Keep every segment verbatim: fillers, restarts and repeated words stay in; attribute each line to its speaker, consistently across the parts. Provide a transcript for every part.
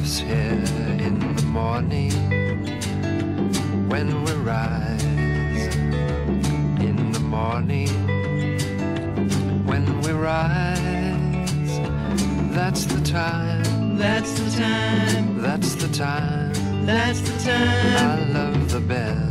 Speaker 1: love's here in the morning when we rise. In the morning when we rise, that's the time,
Speaker 2: That's the time,
Speaker 1: that's the time,
Speaker 2: that's the time.
Speaker 1: I love the best.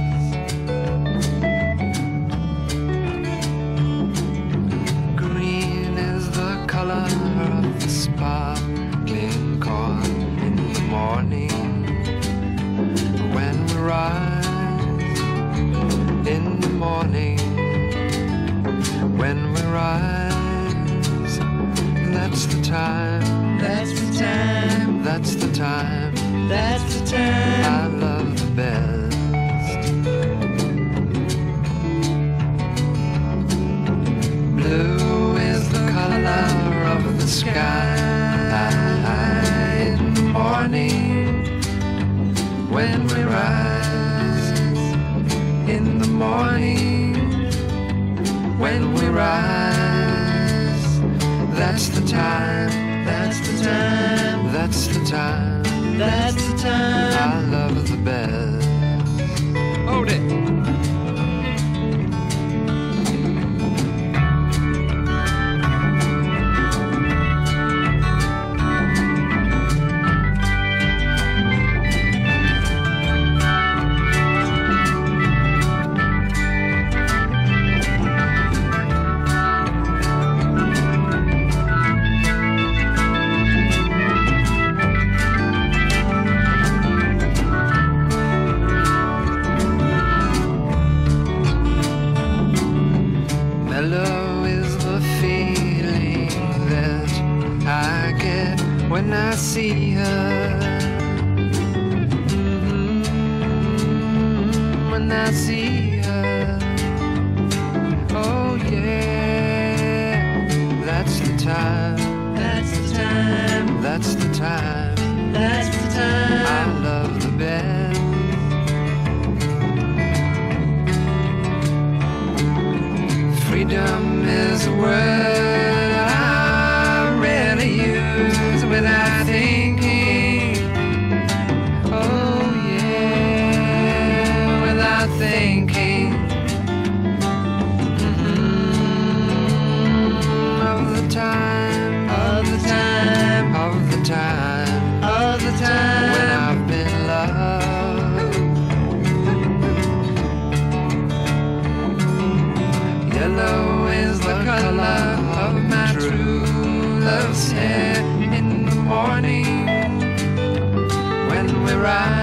Speaker 1: Green is the color of the sparkling corn in the morning when we rise. In the morning when we rise, that's the time,
Speaker 2: That's the time,
Speaker 1: that's the time,
Speaker 2: that's the
Speaker 1: I
Speaker 2: time.
Speaker 1: love the best. Blue is the color of the sky in the morning when we rise. In the morning when we rise, that's the time,
Speaker 2: That's the time,
Speaker 1: that's the time,
Speaker 2: that's the time.
Speaker 1: I love the best. Hold it. Mellow is the feeling that I get when I see her. Mm-hmm. When I see her. Oh yeah, that's the time,
Speaker 2: That's the time,
Speaker 1: that's the time,
Speaker 2: that's the
Speaker 1: I
Speaker 2: time.
Speaker 1: love the best. Freedom is a word I rarely use without thinking. Oh yeah, without thinking. Mm-hmm. Of the time,
Speaker 2: All the time,
Speaker 1: of the time,
Speaker 2: all the
Speaker 1: when
Speaker 2: time.
Speaker 1: I've been loved. Yellow is the color of my true love's hair in the morning when we rise.